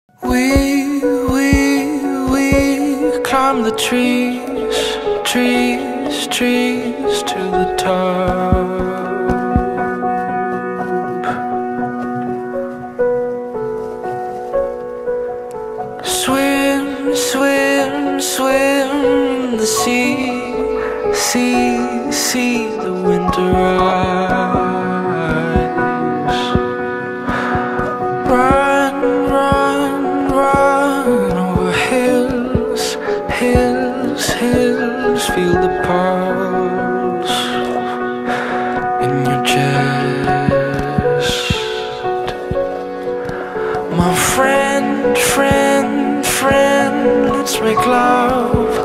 We climb the trees to the top. Swim in the sea the winter rise. Run over hills, feel the pulse in your chest. My friend, let's make love